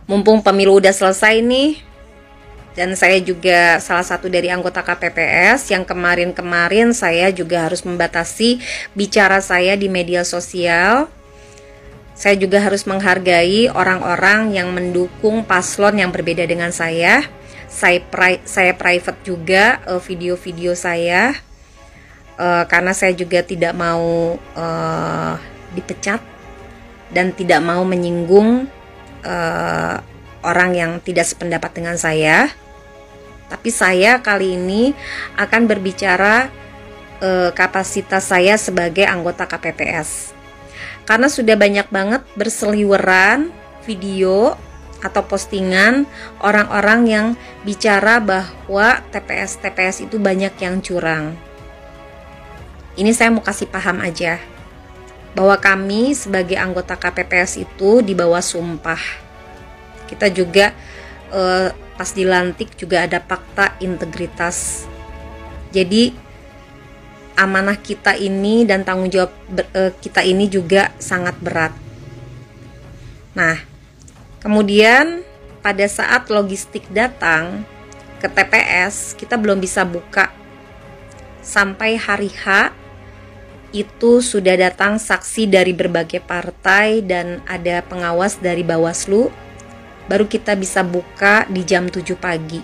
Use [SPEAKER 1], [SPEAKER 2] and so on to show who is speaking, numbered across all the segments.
[SPEAKER 1] Mumpung pemilu udah selesai nih, dan saya juga salah satu dari anggota KPPS yang kemarin-kemarin saya juga harus membatasi bicara saya di media sosial. Saya juga harus menghargai orang-orang yang mendukung paslon yang berbeda dengan saya. Saya private juga video-video saya, karena saya juga tidak mau dipecat dan tidak mau menyinggung orang yang tidak sependapat dengan saya. Tapi saya kali ini akan berbicara kapasitas saya sebagai anggota KPPS. Karena sudah banyak banget berseliweran video atau postingan orang-orang yang bicara bahwa TPS itu banyak yang curang. Ini saya mau kasih paham aja, bahwa kami sebagai anggota KPPS itu di bawah sumpah. Kita juga pas dilantik juga ada fakta integritas. Jadi amanah kita ini dan tanggung jawab kita ini juga sangat berat. Nah, kemudian pada saat logistik datang ke TPS, kita belum bisa buka. Sampai hari H itu sudah datang saksi dari berbagai partai dan ada pengawas dari Bawaslu. Baru kita bisa buka di jam 7 pagi.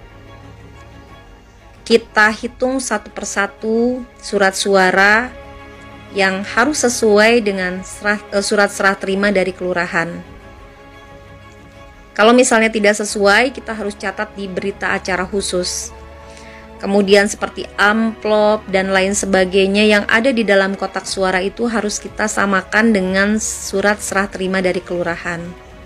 [SPEAKER 1] Kita hitung satu persatu surat suara yang harus sesuai dengan surat serah terima dari kelurahan. Kalau misalnya tidak sesuai, kita harus catat di berita acara khusus. Kemudian seperti amplop dan lain sebagainya yang ada di dalam kotak suara itu harus kita samakan dengan surat serah terima dari kelurahan.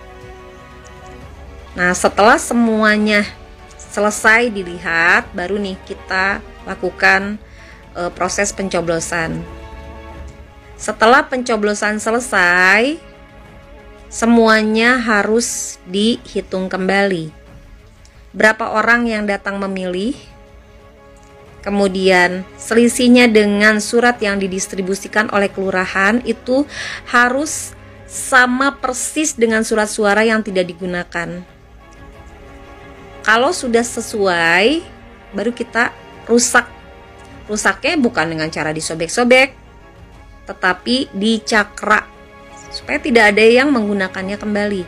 [SPEAKER 1] Nah, setelah semuanya selesai dilihat, baru nih kita lakukan proses pencoblosan. Setelah pencoblosan selesai, semuanya harus dihitung kembali. Berapa orang yang datang memilih, kemudian selisihnya dengan surat yang didistribusikan oleh kelurahan itu harus sama persis dengan surat suara yang tidak digunakan. Kalau sudah sesuai, baru kita rusak. Rusaknya bukan dengan cara disobek-sobek, tetapi dicakra, supaya tidak ada yang menggunakannya kembali.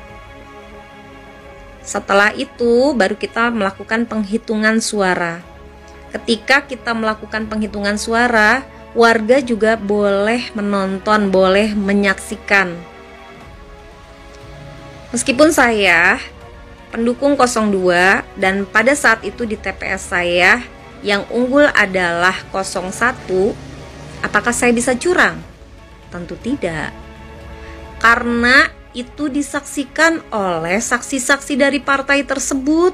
[SPEAKER 1] Setelah itu, baru kita melakukan penghitungan suara. Ketika kita melakukan penghitungan suara, warga juga boleh menonton, boleh menyaksikan. Meskipun saya pendukung 02 dan pada saat itu di TPS saya yang unggul adalah 01, apakah saya bisa curang? Tentu tidak. Karena itu disaksikan oleh saksi-saksi dari partai tersebut.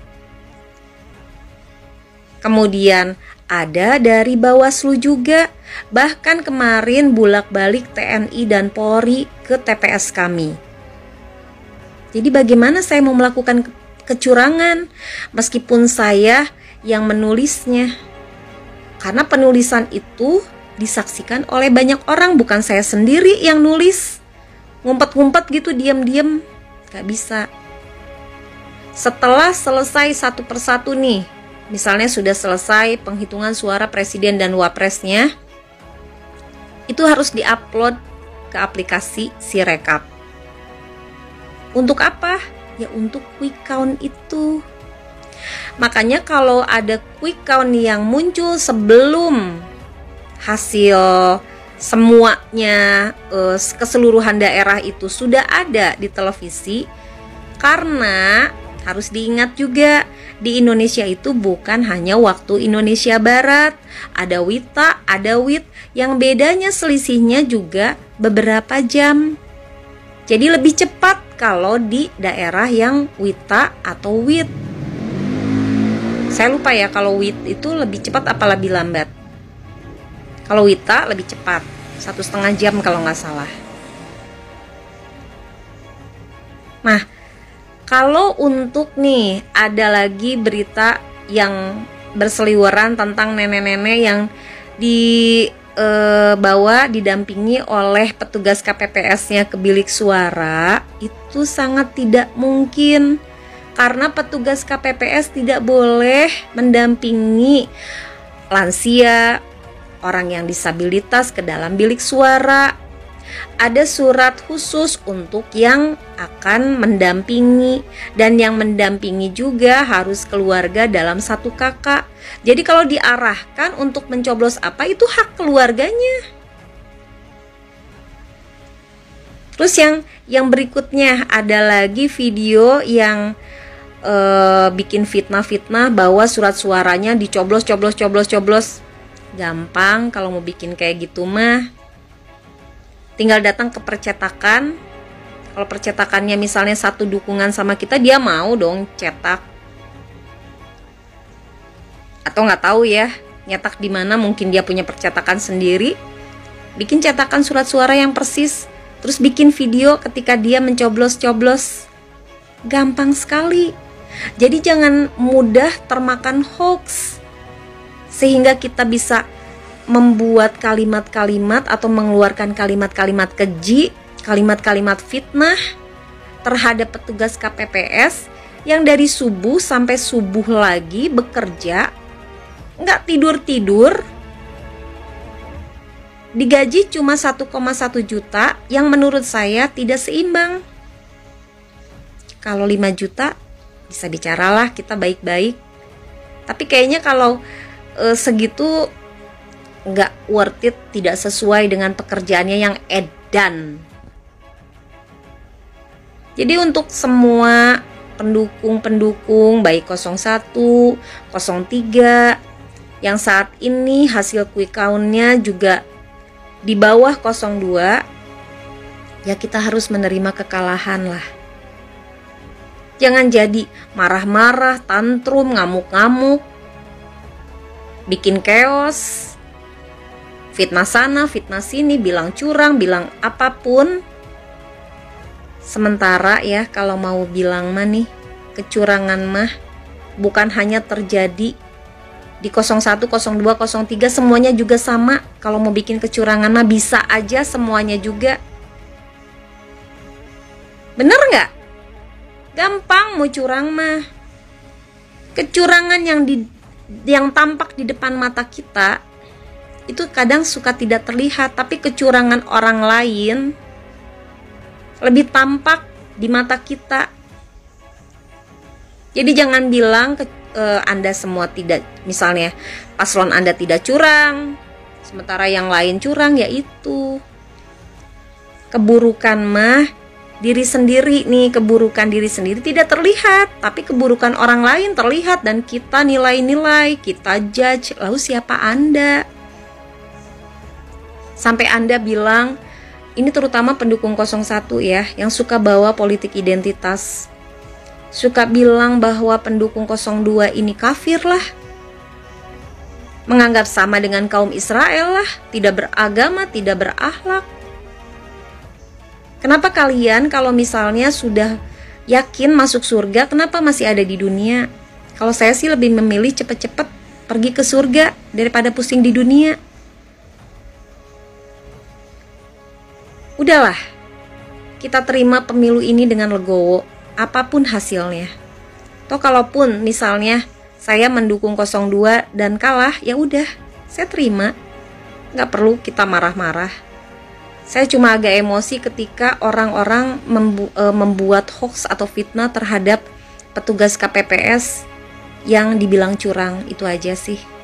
[SPEAKER 1] Kemudian ada dari Bawaslu juga. Bahkan kemarin bolak-balik TNI dan Polri ke TPS kami. Jadi bagaimana saya mau melakukan kecurangan meskipun saya yang menulisnya? Karena penulisan itu disaksikan oleh banyak orang, bukan saya sendiri yang nulis. Ngumpet-ngumpet gitu diam-diam, gak bisa. Setelah selesai satu persatu nih, misalnya sudah selesai penghitungan suara presiden dan wapresnya, itu harus diupload ke aplikasi Sirekap. Untuk apa? Ya untuk quick count itu. Makanya kalau ada quick count yang muncul sebelum hasil semuanya keseluruhan daerah itu sudah ada di televisi, karena harus diingat juga di Indonesia itu bukan hanya waktu Indonesia Barat, ada WITA, ada WIT yang bedanya selisihnya juga beberapa jam. Jadi lebih cepat kalau di daerah yang WITA atau WIT. Saya lupa ya kalau WIT itu lebih cepat apa lebih lambat. Kalau WITA lebih cepat, 1,5 jam kalau nggak salah. Nah, kalau untuk nih ada lagi berita yang berseliweran tentang nenek-nenek yang di bawa didampingi oleh petugas KPPS-nya ke bilik suara, itu sangat tidak mungkin. Karena petugas KPPS tidak boleh mendampingi lansia, orang yang disabilitas ke dalam bilik suara. Ada surat khusus untuk yang akan mendampingi, dan yang mendampingi juga harus keluarga dalam satu kakak. Jadi kalau diarahkan untuk mencoblos apa, itu hak keluarganya. Terus yang berikutnya ada lagi video yang bikin fitnah-fitnah bahwa surat suaranya dicoblos. Gampang kalau mau bikin kayak gitu mah. Tinggal datang ke percetakan. Kalau percetakannya misalnya satu dukungan sama kita, dia mau dong cetak. Atau nggak tahu ya, nyetak di mana, mungkin dia punya percetakan sendiri. Bikin cetakan surat suara yang persis, terus bikin video ketika dia mencoblos-coblos. Gampang sekali. Jadi jangan mudah termakan hoax, sehingga kita bisa membuat kalimat-kalimat atau mengeluarkan kalimat-kalimat keji, kalimat-kalimat fitnah terhadap petugas KPPS yang dari subuh sampai subuh lagi bekerja, nggak tidur-tidur, digaji cuma 1,1 juta, yang menurut saya tidak seimbang. Kalau 5 juta bisa bicaralah kita baik-baik, tapi kayaknya kalau segitu nggak worth it, tidak sesuai dengan pekerjaannya yang edan. Jadi untuk semua pendukung baik 01, 03 yang saat ini hasil quick count-nya juga di bawah 02, ya kita harus menerima kekalahan lah. Jangan jadi marah-marah, tantrum, ngamuk-ngamuk, bikin chaos, fitnah sana, fitnah sini, bilang curang, bilang apapun. Sementara ya kalau mau bilang mah nih, kecurangan mah bukan hanya terjadi di 01, 02, 03, semuanya juga sama. Kalau mau bikin kecurangan mah bisa aja semuanya juga. Bener nggak? Gampang mau curang mah. Kecurangan yang tampak di depan mata kita itu kadang suka tidak terlihat, tapi kecurangan orang lain lebih tampak di mata kita. Jadi jangan bilang Anda semua tidak, misalnya paslon Anda tidak curang, sementara yang lain curang, yaitu keburukan mah diri sendiri nih, keburukan diri sendiri tidak terlihat, tapi keburukan orang lain terlihat dan kita nilai-nilai, kita judge. Lalu siapa Anda? Sampai Anda bilang, ini terutama pendukung 01 ya, yang suka bawa politik identitas, suka bilang bahwa pendukung 02 ini kafir lah, menganggap sama dengan kaum Israel lah, tidak beragama, tidak berakhlak. Kenapa kalian kalau misalnya sudah yakin masuk surga, kenapa masih ada di dunia? Kalau saya sih lebih memilih cepet-cepet pergi ke surga daripada pusing di dunia. Udahlah, kita terima pemilu ini dengan legowo, apapun hasilnya. Toh kalaupun misalnya saya mendukung 02 dan kalah, ya udah, saya terima. Nggak perlu kita marah-marah. Saya cuma agak emosi ketika orang-orang membuat hoax atau fitnah terhadap petugas KPPS yang dibilang curang, itu aja sih.